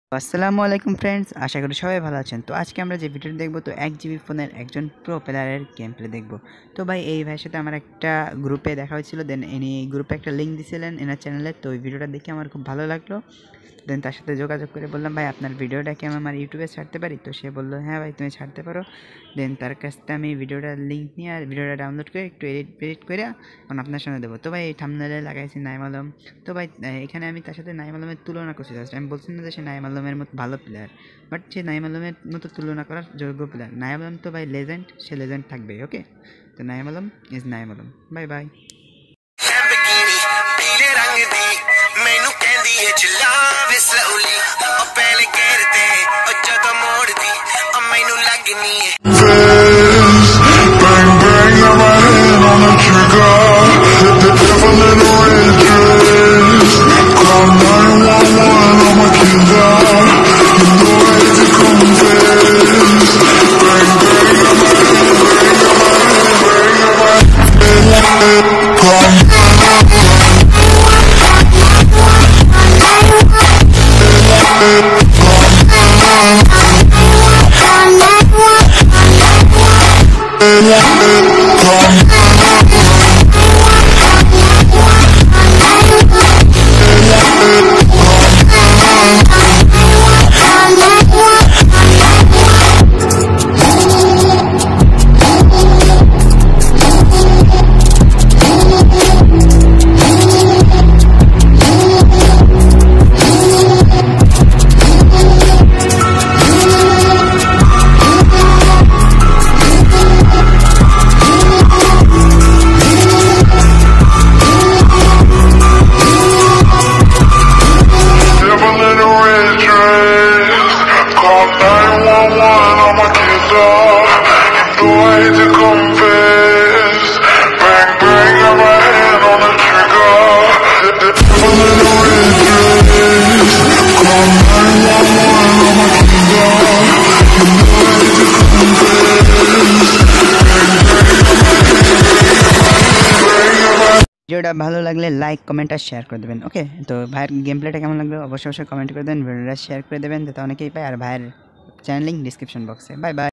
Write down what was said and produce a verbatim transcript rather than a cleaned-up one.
আসসালামুআলাইকুম friends, আশা করি সবাই ভালো আছেন। তো আজকে আমরা যে ভিডিওটা দেখবো, তো এক জিবি ফোনের একজন প্রো প্লেয়ারের গেম প্লে দেখবো। তো ভাই এই ভাইয়ের সাথে আমার একটা গ্রুপে দেখা হয়েছিল, দেন ইনি গ্রুপে একটা লিঙ্ক দিয়েছিলেন এনার চ্যানেলে। তো ওই ভিডিওটা দেখে আমার খুব ভালো লাগলো। দেন তার সাথে যোগাযোগ করে বললাম, ভাই আপনার ভিডিওটা কি আমি আমার ইউটিউবে ছাড়তে পারি? তো সে বললো, হ্যাঁ ভাই তুমি ছাড়তে পারো। দেন তার কাছ থেকে আমি ভিডিওটার লিঙ্ক নিয়ে আর ভিডিওটা ডাউনলোড করে একটু এডিট এডিট করে এখন আপনার সামনে দেবো। তো ভাই এই থাম্বনেলে লাগাইছি নায়েমালম। তো ভাই এখানে আমি তার সাথে নায়েমালমের তুলনা করছি। আমি বলছি না যে সে নায়েমালমের মতো ভালো প্লেয়ার, বাট সে নায়েমালমের মতো তুলনা করার যোগ্য প্লেয়ার। নায়েমালম তো ভাই লেজেন্ড, সে লেজেন্ড থাকবে। ওকে, তো নায়েমালম ইজ নায়েমালম। Bye bye. ਮੈਨੂੰ ਕਹਿੰਦੀ ਏ ਚਲਾਵੇ ਸਲੌਲੀ ਉਹ ਪਹਿਲੇ ਕਹਿਰਦੇ ਉਹ ਜਦੋਂ ਮੋੜਦੀ ਉਹ ਮੈਨੂੰ ਲੱਗਨੀ ਏ bang bang I'm my hand on the trigger hit the devil in the red dress call nine one one I'm a killer you know I had to confess bang bang I'm my hand bang I'm my hand bang I'm my hand call ভিডিওটা ভালো লাগলে like comment আর share করে দেবেন। ওকে, তো ভাইয়ের game প্লেটা কেমন লাগলো অবশ্যই অবশ্যই কমেন্ট করে দেবেন, ভিডিওটা শেয়ার করে দেবেন যাতে অনেকেই পায়। আর ভাইয়ের চ্যানেল লিঙ্ক ডিসক্রিপশন বক্সে। Bye by.